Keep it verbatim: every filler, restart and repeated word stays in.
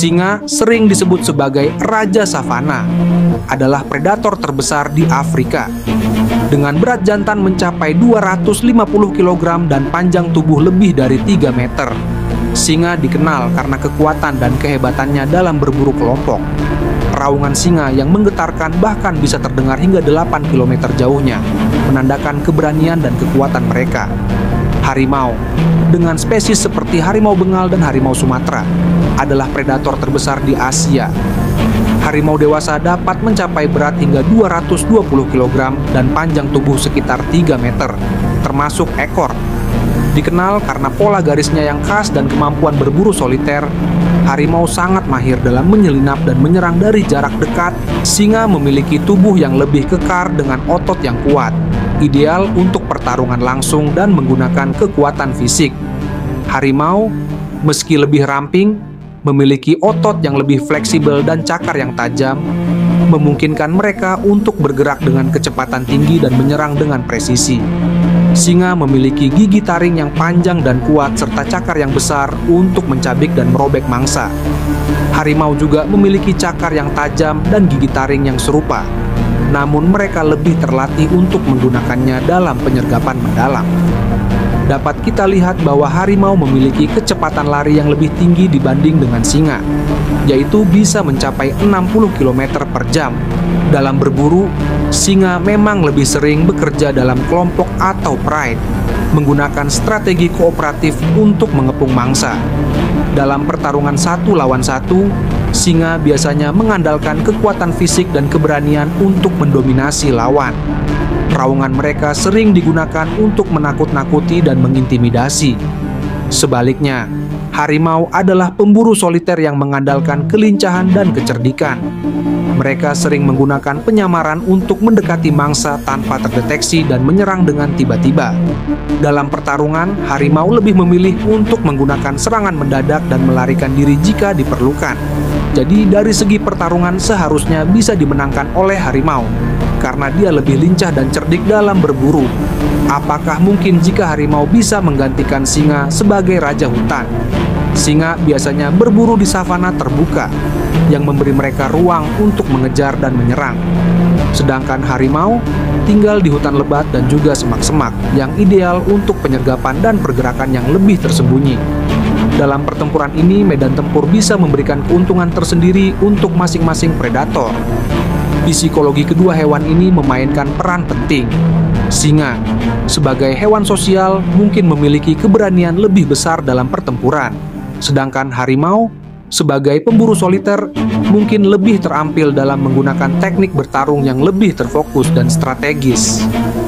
Singa sering disebut sebagai Raja Savana, adalah predator terbesar di Afrika. Dengan berat jantan mencapai dua ratus lima puluh kilogram dan panjang tubuh lebih dari tiga meter. Singa dikenal karena kekuatan dan kehebatannya dalam berburu kelompok. Raungan singa yang menggetarkan bahkan bisa terdengar hingga delapan kilometer jauhnya, menandakan keberanian dan kekuatan mereka. Harimau, dengan spesies seperti harimau Bengal dan harimau Sumatera, adalah predator terbesar di Asia. Harimau dewasa dapat mencapai berat hingga dua ratus dua puluh kilogram dan panjang tubuh sekitar tiga meter, termasuk ekor. Dikenal karena pola garisnya yang khas dan kemampuan berburu soliter, harimau sangat mahir dalam menyelinap dan menyerang dari jarak dekat. Singa memiliki tubuh yang lebih kekar dengan otot yang kuat, ideal untuk pertarungan langsung dan menggunakan kekuatan fisik. Harimau, meski lebih ramping, memiliki otot yang lebih fleksibel dan cakar yang tajam, memungkinkan mereka untuk bergerak dengan kecepatan tinggi dan menyerang dengan presisi. Singa memiliki gigi taring yang panjang dan kuat serta cakar yang besar untuk mencabik dan merobek mangsa. Harimau juga memiliki cakar yang tajam dan gigi taring yang serupa, namun mereka lebih terlatih untuk menggunakannya dalam penyergapan mendalam. Dapat kita lihat bahwa harimau memiliki kecepatan lari yang lebih tinggi dibanding dengan singa, yaitu bisa mencapai enam puluh kilometer per jam. Dalam berburu, singa memang lebih sering bekerja dalam kelompok atau pride, menggunakan strategi kooperatif untuk mengepung mangsa. Dalam pertarungan satu lawan satu, singa biasanya mengandalkan kekuatan fisik dan keberanian untuk mendominasi lawan. Raungan mereka sering digunakan untuk menakut-nakuti dan mengintimidasi. Sebaliknya, harimau adalah pemburu soliter yang mengandalkan kelincahan dan kecerdikan. Mereka sering menggunakan penyamaran untuk mendekati mangsa tanpa terdeteksi dan menyerang dengan tiba-tiba. Dalam pertarungan, harimau lebih memilih untuk menggunakan serangan mendadak dan melarikan diri jika diperlukan. Jadi dari segi pertarungan seharusnya bisa dimenangkan oleh harimau, karena dia lebih lincah dan cerdik dalam berburu. Apakah mungkin jika harimau bisa menggantikan singa sebagai raja hutan? Singa biasanya berburu di savana terbuka, yang memberi mereka ruang untuk mengejar dan menyerang. Sedangkan harimau tinggal di hutan lebat dan juga semak-semak, yang ideal untuk penyergapan dan pergerakan yang lebih tersembunyi. Dalam pertempuran ini, medan tempur bisa memberikan keuntungan tersendiri untuk masing-masing predator. Psikologi kedua hewan ini memainkan peran penting. Singa, sebagai hewan sosial, mungkin memiliki keberanian lebih besar dalam pertempuran. Sedangkan harimau, sebagai pemburu soliter, mungkin lebih terampil dalam menggunakan teknik bertarung yang lebih terfokus dan strategis.